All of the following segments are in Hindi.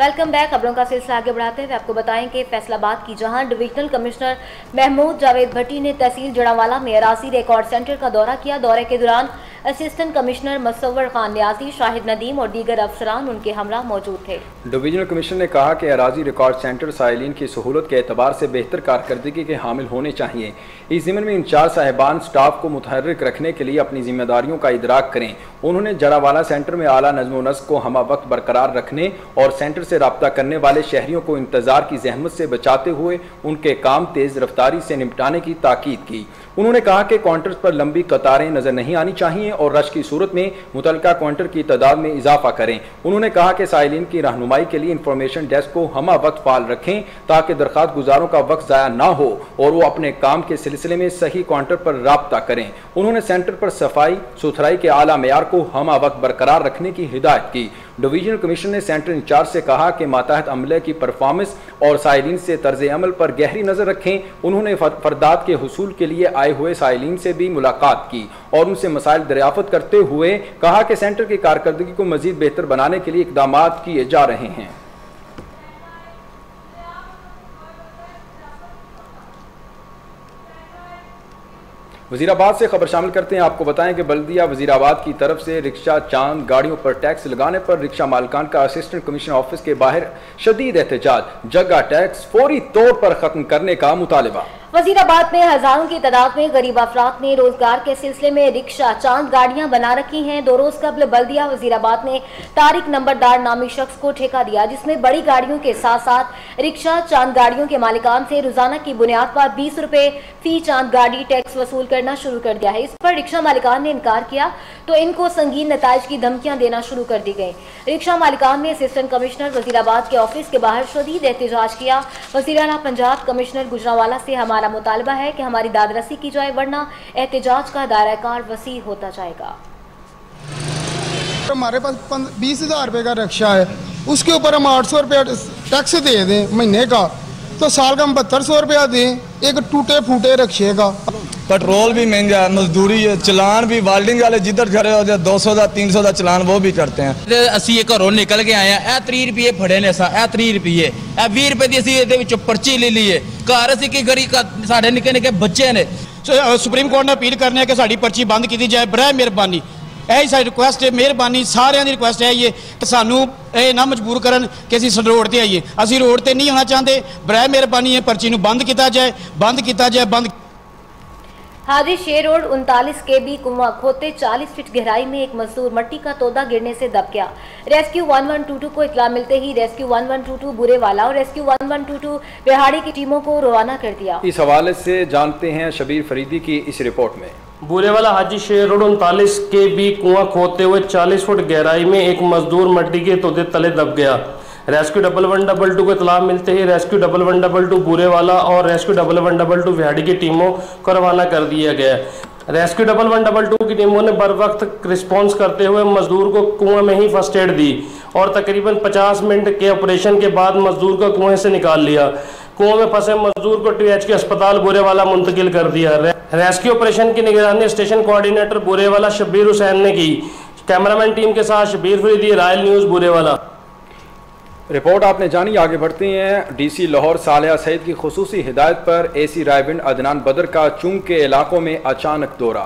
Welcome back. खबरों का सिलसिला आगे बढ़ाते हुए आपको बताएं कि फैसलाबाद की जहां डिविजनल कमिश्नर महमूद जावेद भट्टी ने तहसील जड़ावाला में अराजी रिकॉर्ड सेंटर का दौरा किया। दौरे के दौरान असिस्टेंट कमिश्नर मुसव्वर खान न्याजी, शाहिद नदीम और दीगर अफसरान उनके हमरा मौजूद थे। डिविजनल कमिश्नर ने कहा कि अराजी रिकॉर्ड सेंटर साइलिन की सहूलत के एतबार से बेहतर कारकर्दगी के हामिल होने चाहिए। इस ज़िम्मन में इंचार्ज साहिबान स्टाफ को मुतहर्रिक रखने के लिए अपनी जिम्मेदारियों का इदराक करें। उन्होंने जड़ावाला सेंटर में आला नज़्म व नस्क को हमा वक्त बरकरार रखने और सेंटर से राब्ता करने वाले शहरियों को इंतजार की जहमत से बचाते हुए उनके काम तेज रफ्तारी से निपटाने की ताकीद की। उन्होंने कहा कि काउंटर्स पर लंबी कतारें नजर नहीं आनी चाहिए और रश की सूरत में मुतल्लिका काउंटर की तादाद में इजाफा करें। उन्होंने कहा कि साइलिन की रहनुमाई के लिए इंफॉर्मेशन डेस्क को हमा वक्त फाल रखें ताकि दरख्वास्त गुजारों का वक्त ज़ाया ना हो और वो अपने काम के सिलसिले में सही काउंटर पर राब्ता करें। उन्होंने सेंटर पर सफाई सुथराई के आला मेयार को हमा वक्त बरकरार रखने की हिदायत की। डिवीजनल कमिश्नर ने सेंटर इंचार्ज से कहा कि मातहत अमले की परफॉर्मेंस और साइलिन से तर्ज अमल पर गहरी नजर रखें। उन्होंने फरदात के हुसूल के लिए आए हुए साइलिन से भी मुलाकात की और उनसे मसाइल दरियाफ्त करते हुए कहा कि सेंटर की कारकर्दगी को मजीद बेहतर बनाने के लिए इकदाम किए जा रहे हैं। वजीराबाद से खबर शामिल करते हैं। आपको बताएं कि बल्दिया वजीराबाद की तरफ से रिक्शा चांद गाड़ियों पर टैक्स लगाने पर रिक्शा मालिकान का असिस्टेंट कमिश्नर ऑफिस के बाहर शदीद एहतजाज। जगह टैक्स फौरी तौर पर खत्म करने का मुतालिबा। वजीराबाद में हजारों की तादाद में गरीब अफराद ने रोजगार के सिलसिले में रिक्शा चांद गाड़ियां बना रखी हैं। 2 रोज कबल बल्दिया वजीराबाद ने तारिक नंबरदार नामी शख्स को ठेका दिया, जिसमें बड़ी गाड़ियों के साथ साथ रिक्शा चांद गाड़ियों के मालिकान से रोजाना की बुनियाद पर 20 रुपए फी चांद गाड़ी टैक्स वसूल करना शुरू कर दिया है। इस पर रिक्शा मालिकान ने इनकार किया तो इनको संगीन नताइज की धमकियां देना शुरू कर दी गई। रिक्शा मालिकान ने असिस्टेंट कमिश्नर वजीराबाद के ऑफिस के बाहर शदीद एहतजाज किया। वज़ीर आला पंजाब कमिश्नर गुजरावाला से हमारा मुतालबा है कि हमारी दादरसी की जाए, वरना एहतजाज का दायरा कार वसी होता जाएगा। हमारे पास 20,000 रुपये का रिक्शा है, उसके ऊपर हम 800 रुपया टैक्स दे दें महीने का, तो साल का हम 7200 रुपया दें एक टूटे फूटे रिक्शे का। पेट्रोल भी महंगा है, मजदूरी है, चलान भी वाल्डिंग वाले जिधर खड़े हो जाए 200 का 300 का चलान वो भी करते हैं। असी घरों निकल के आए हैं, 30 रुपये फड़े ने, 30 रुपये 20 रुपये की असी पर्ची ले ली है। घर असी की गरी साढ़े निके निके बच्चे ने। सुप्रीम कोर्ट ने अपील करने के साड़ी पर्ची बंद की जाए, बराए मेहरबानी यही साडी रिक्वेस्ट है। मेहरबानी सारिਆਂ ਦੀ रिक्वेस्ट है ये कि सानू ना मजबूर करन कि ਅਸੀਂ रोड ते आइए, ਅਸੀਂ रोड ते नहीं आना चाहते। बराए मेहरबानी है पर्ची नू बंद किया जाए, बंद किया जाए, बंद। हाजी शेर रोड 39 KB कुआं खोते 40 फीट गहराई में एक मजदूर मट्टी का तोदा गिरने से दब गया। रेस्क्यू 1122 को इत्तला मिलते ही रेस्क्यू 1122 बुरेवाला और रेस्क्यू 1122 बिहाड़ी की टीमों को रवाना कर दिया। इस हवाले से जानते हैं शबीर फरीदी की इस रिपोर्ट में। बुरेवाला हाजी शेर रोड 39 KB कुआं खोदते हुए 40 फुट गहराई में एक मजदूर मट्टी के तोदे तले दब गया। रेस्क्यू 1122 को इतला मिलते ही रेस्क्यू 1122 बुरेवाला और रेस्क्यू 1122 विहाड़ी की टीमों को रवाना कर दिया गया। रेस्क्यू 1122 की टीमों ने बर वक्त रिस्पॉन्स करते हुए मजदूर को कुआं में ही फर्स्ट एड दी और तकरीबन 50 मिनट के ऑपरेशन के बाद मजदूर को कुएं से निकाल लिया। कुएं में फंसे मजदूर को THK अस्पताल बुरेवाला मुंतकिल कर दिया। रेस्क्यू ऑपरेशन की निगरानी स्टेशन कोऑर्डिनेटर बुरेवाला शब्बीर हुसैन ने की। कैमरामैन टीम के साथ Shabbir Faridi, royal news Burewala. Report आपने जानी, आगे बढ़ते हैं। DC लाहौर सालिया सईद की खुसूसी हिदायत पर AC रायविंड अदनान बदर का चुंग के इलाकों में अचानक दौरा।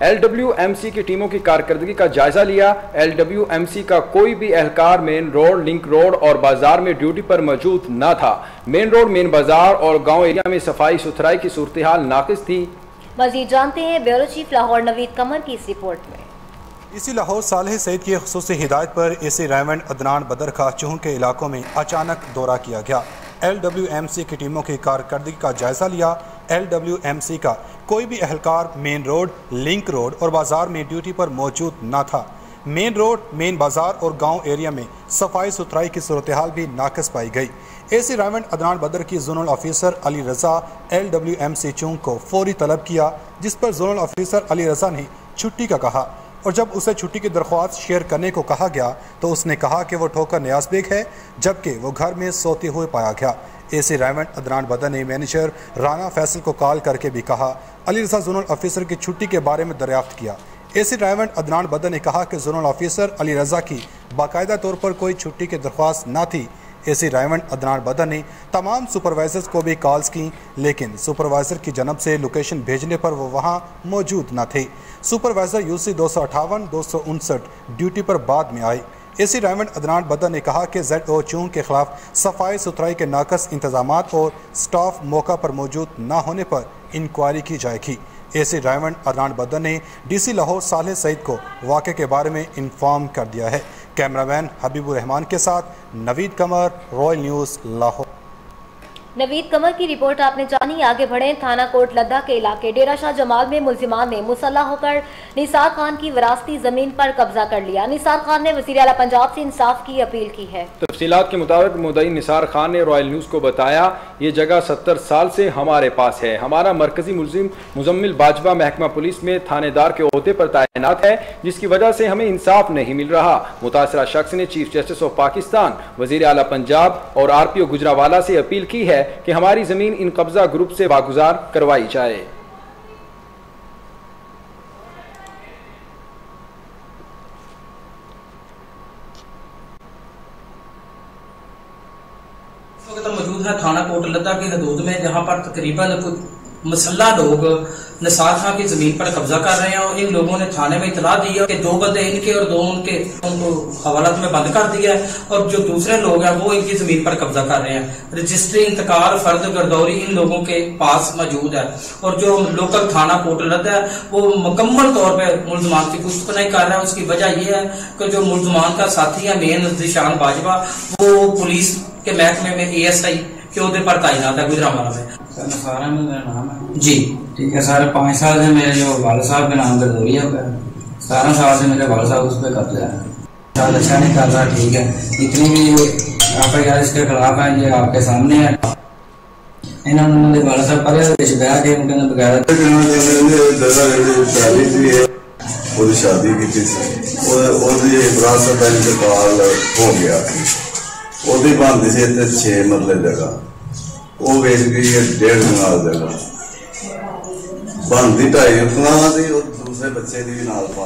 LWMC की टीमों की कारकर्दगी का जायजा लिया। LWMC का कोई भी एहलकार मेन रोड, लिंक रोड और बाजार में ड्यूटी पर मौजूद न था। मेन रोड, मेन बाजार और गांव एरिया में सफाई सुथराई की सूरत हाल नाकिस थी। मजीद जानते हैं ब्यूरो चीफ लाहौर नवीद कमर की इस रिपोर्ट में। इसी लाहौर सालिह सईद की खुसूसी हिदायत पर AC रायविंड अदनान बदर का चुंग के इलाकों में अचानक दौरा किया गया। LWMC की टीमों की कारकर्दगी का जायजा लिया। LWMC का कोई भी एहलकार मेन रोड, लिंक रोड और बाजार में ड्यूटी पर मौजूद न था। मेन रोड, मेन बाजार और गांव एरिया में सफाई सुथराई की सूरत हाल भी नाकस पाई गई। AC रायविंड अदनान बदर की zonal officer Ali Raza LWMC Chung को फौरी तलब किया, जिस पर जोनल ऑफिसर अली रजा ने छुट्टी का कहा और जब उसे छुट्टी की दरख्वास्त शेयर करने को कहा गया तो उसने कहा कि वो ठोकर न्याज बेग है, जबकि वो घर में सोते हुए पाया गया। AC रायविंड अदनान बदर ने मैनेजर राना फैसल को कॉल करके भी कहा। अली रजा जोनल ऑफिसर की छुट्टी के बारे में दरियाफ्त किया। AC रायविंड अदनान बदर ने कहा कि जोनल ऑफिसर अली रजा की बाकायदा तौर पर कोई छुट्टी की दरख्वास्त न थी। एसी रायवंड अदनान बदर ने तमाम सुपरवाइजर्स को भी कॉल्स की, लेकिन सुपरवाइज़र की जनब से लोकेशन भेजने पर वो वहाँ मौजूद न थे। सुपरवाइज़र यूसी 258, 259 ड्यूटी पर बाद में आए। एसी रायवंड अदनान बदर ने कहा कि ZO चूंग के खिलाफ सफाई सुथराई के नाकस इंतजामात और स्टाफ मौका पर मौजूद न होने पर इंक्वायरी की जाएगी। एसी रायवंड अदनान बदर ने DC लाहौर सालेह सईद को वाक़े के बारे में इन्फॉर्म कर दिया है। कैमरामैन हबीबुर रहमान के साथ नवीद कमर, रॉयल न्यूज़ लाहौर। नवीद कमर की रिपोर्ट आपने जानी। आगे बढ़े। थाना कोट लद्दा के इलाके डेरा शाह जमाल में मुल्जिमान ने मुसल्लह होकर निसार खान की विरासती जमीन पर कब्जा कर लिया। निसार खान ने वज़ीर आला पंजाब से इंसाफ की अपील की है। तफसीलात के मुताबिक मुद्दई निसार खान ने रॉयल न्यूज़ को बताया, ये जगह 70 साल से हमारे पास है। हमारा मरकजी मुलजिम मुजम्मिल बाजवा महकमा पुलिस में थानेदार के ओहदे पर तैनात है, जिसकी वजह से हमें इंसाफ नहीं मिल रहा। मुतासरा शख्स ने चीफ जस्टिस ऑफ पाकिस्तान, वज़ीर आला पंजाब और RPO गुजरावाला से अपील की है कि हमारी जमीन इन कब्जा ग्रुप से वागुजार करवाई जाए। इस वक्त मौजूद है थाना कोट लद्दा की हदूद में, जहां पर तकरीबन मुसल्लह लोग निसार खां की जमीन पर कब्जा कर रहे हैं और इन लोगों ने थाने में इतला दी है कि 2 बंदे इनके और 2 उनके, उनको हवालात में बंद कर दिया है और जो दूसरे लोग हैं वो इनकी जमीन पर कब्जा कर रहे हैं। रजिस्ट्री, इंतकाल, फर्द गर्दौरी इन लोगों के पास मौजूद है और जो लोकल थाना कोट लद्दा है वो मुकम्मल तौर पर मुल्जमान की पुष्ट नहीं कर रहा है। उसकी वजह यह है कि जो मुल्जमान का साथी है मेन ज़ीशान बाजवा, वो पुलिस के महकमे में ASI के ओहदे पर तैनात है गुजरावाला में। सारा मेरा नाम है जी, ठीक है। सारे 5 साल से मेरे जो वाले साहब के नाम गर्दौरी है, 17 साल से मेरे वाले साहब उस पर कब्जा है। साल अच्छा नहीं कर रहा, ठीक है। इतनी भी FIR इसके खिलाफ है, ये आपके सामने है। इन्होंने वाले साहब पर बह के उनके बगैर शादी की विरासत इंतकाल हो गया, ਉਹਦੀ ਬਣਦੀ ਸੀ ਇੱਥੇ 6 ਮਰਲੇ ਜਗ੍ਹਾ, ਉਹ ਵੇਚ ਗਈ ਹੈ 1.5 ਕਨਾਲ ਜਗ੍ਹਾ, ਬਣਦੀ 2.5 ਕਨਾਲ ਦੀ, और दूसरे बच्चे की भी नाल पा।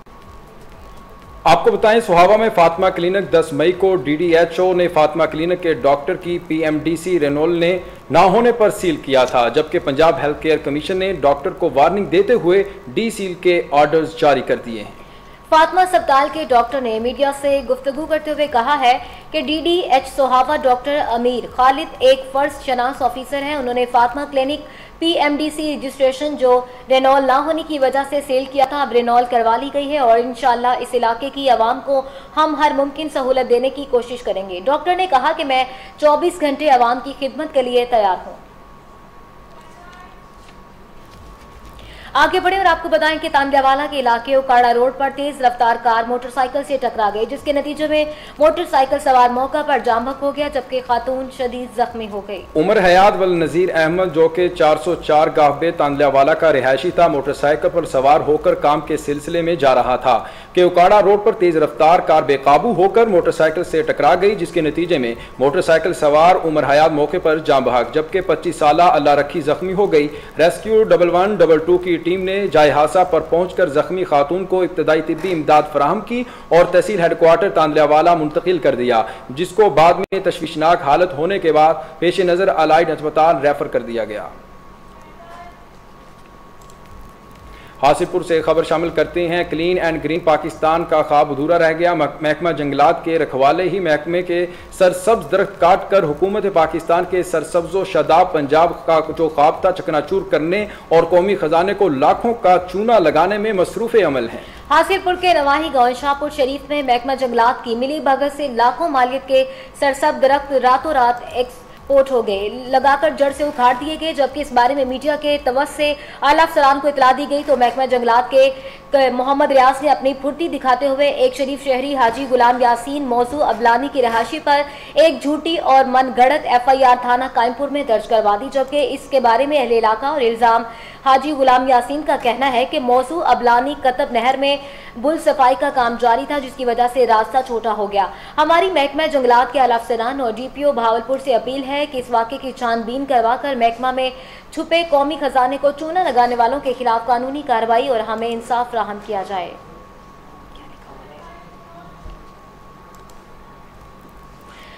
आपको बताएं, सुहावा में फातिमा क्लिनिक 10 मई को DDHO ने फातिमा क्लिनिक के डॉक्टर की PMDC रेनॉल ने ना होने पर सील किया था, जबकि पंजाब हेल्थ केयर कमीशन ने डॉक्टर को वार्निंग देते हुए डी सील के ऑर्डर्स जारी कर दिए हैं। फातिमा अस्पताल के डॉक्टर ने मीडिया से गुफ्तगू करते हुए कहा है कि DDH सोहावा डॉक्टर अमीर खालिद एक फर्स्ट शनास ऑफिसर हैं। उन्होंने फातिमा क्लिनिक PMDC रजिस्ट्रेशन जो रेनॉल ना होने की वजह से सेल किया था, अब रेनॉल करवा ली गई है और इंशाल्लाह इस इलाके की आवाम को हम हर मुमकिन सहूलत देने की कोशिश करेंगे। डॉक्टर ने कहा कि मैं 24 घंटे आवाम की खिदमत के लिए तैयार हूँ। आगे बढ़े और आपको बताएं कि तांडियावाला के इलाके उकाड़ा रोड पर तेज रफ्तार कार मोटरसाइकिल से टकरा गई, जिसके नतीजे में मोटरसाइकिल सवार मौका पर जाम बहक हो गया, जबकि खातून शदीद जख्मी हो गई। उमर हयात वल नजीर अहमद, जो कि 404 गाहबे तांडियावाला का रिहायशी था, मोटरसाइकिल पर सवार होकर काम के सिलसिले में जा रहा था कि उकाड़ा रोड पर तेज रफ्तार कार बेकाबू होकर मोटरसाइकिल से टकरा गई, जिसके नतीजे में मोटरसाइकिल सवार उमर हयात मौके पर जाम बहक, जबकि 25 साला अल्लाह रखी जख्मी हो गई। रेस्क्यू 1112 की टीम ने जाए हादसा पर पहुंचकर जख्मी खातून को इब्तदाई तिब्बी इमदाद फराहम की और तहसील हेडक्वार्टर तांडियावाला मुंतकिल कर दिया, जिसको बाद में तशवीशनाक हालत होने के बाद पेश नजर अलाइड अस्पताल रेफर कर दिया गया। हासिलपुर से खबर शामिल करते हैं। क्लीन एंड ग्रीन पाकिस्तान का ख्वाब अधूरा रह गया। महकमा जंगलात के रखवाले ही महकमे के सरसब्ज दरख्त काट कर हुकूमत पाकिस्तान के सरसब्जो शादाब पंजाब का जो ख्वाब था चकनाचूर करने और कौमी खजाने को लाखों का चूना लगाने में मसरूफ अमल है। हासिलपुर के नवाही गांव शाहपुर शरीफ में महकमा जंगलात की मिली भगत से लाखों मालियत के सरसब्ज दरख्त रातों रात पोट हो गए, लगाकर जड़ से उखाड़ दिए गए। जबकि इस बारे में मीडिया के तवस से आला अफसरान को इतला दी गई तो महकमा जंगलात के मोहम्मद रियाज ने अपनी फुर्ती दिखाते हुए एक शरीफ शहरी हाजी गुलाम यासीन मौजू अबलानी की रहाशी पर एक झूठी और मनगढ़ंत FIR थाना कायमपुर में दर्ज करवा दी। जबकि इसके बारे में अहले इलाका और इल्जाम हाजी गुलाम यासीन का कहना है कि मौजू अबलानी कतब नहर में बुल सफाई का काम जारी था, जिसकी वजह से रास्ता छोटा हो गया। हमारी महकमा जंगलात के आला अफसरान और DPO भावलपुर से अपील है कि इस वाक़े की छानबीन करवाकर महकमा में छुपे कौमी खजाने को चूना लगाने वालों के खिलाफ कानूनी कार्रवाई और हमें इंसाफ फराहम किया जाए।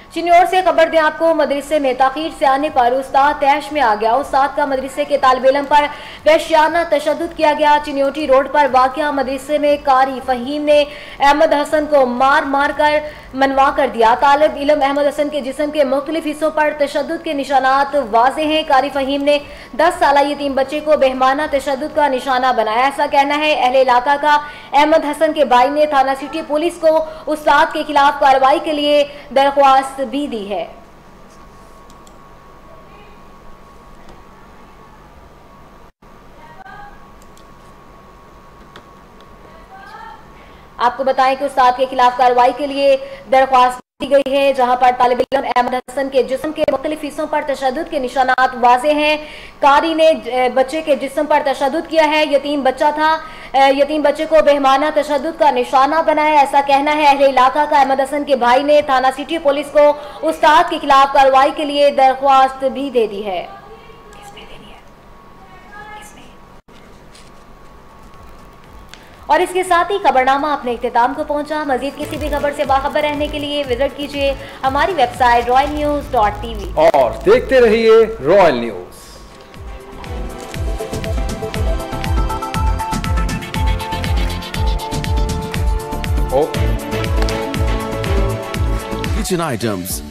चिन्नौर से खबर दें आपको, मदरसे में ताखीर से आने पर उस्ताद तैश में आ गया। उस्ताद का मदरसे के तालिब इल्म पर वहशियाना तशद्दुद किया गया। चिन्योटी रोड पर वाक़या मदरसे में कारी फहीम ने अहमद हसन को मार मार कर मनवा कर दिया। तालिब इल्म अहमद हसन के जिस्म के मुख्तलिफ हिस्सों पर तशद्दुद के निशानात वाज़े हैं। कारी फहीम ने 10 साला यतीम बच्चे को बेहमाना तशद्दुद का निशाना बनाया, ऐसा कहना है अहले इलाका का। अहमद हसन के भाई ने थाना सिटी पुलिस को उस्ताद के खिलाफ कार्रवाई के लिए दरख्वास्त भी दी है। आपको बताएं कि उस्ताद के खिलाफ कार्रवाई के लिए दरख्वास्त दी गई है, जहां पर तालिब इल्म अहमद हसन के जिस्म के मुख्तलिफ हिस्सों पर तशद्दुद के निशानात वाज़े हैं। कारी ने बच्चे के जिस्म पर तशद्दुद किया है। यतीम बच्चा था, यतीम बच्चे को बेहमाना तशद्दुद का निशाना बनाया, ऐसा कहना है अहले इलाका का। अहमद हसन के भाई ने थाना सिटी पुलिस को उस्ताद के खिलाफ कार्रवाई के लिए दरख्वास्त भी दे दी है। और इसके साथ ही खबरनामा अपने इख्तिताम को पहुंचा। मजीद किसी भी खबर से बाखबर रहने के लिए विजिट कीजिए हमारी वेबसाइट royalnews.tv और देखते रहिए रॉयल न्यूज। Kitchen items,